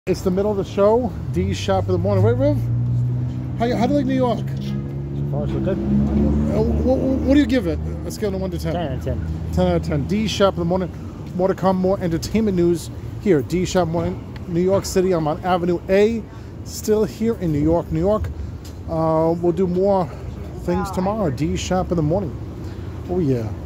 It's the middle of the show. D Shap in the morning. Right, Riv? How do you like New York? So far, so good. What do you give it? A scale of 1 to 10. 10 out of 10. 10 out of 10. D Shap in the morning. More to come. More entertainment news here. D Shap morning. New York City. I'm on Avenue A. Still here in New York, New York. We'll do more things tomorrow. D Shap in the morning. Oh yeah.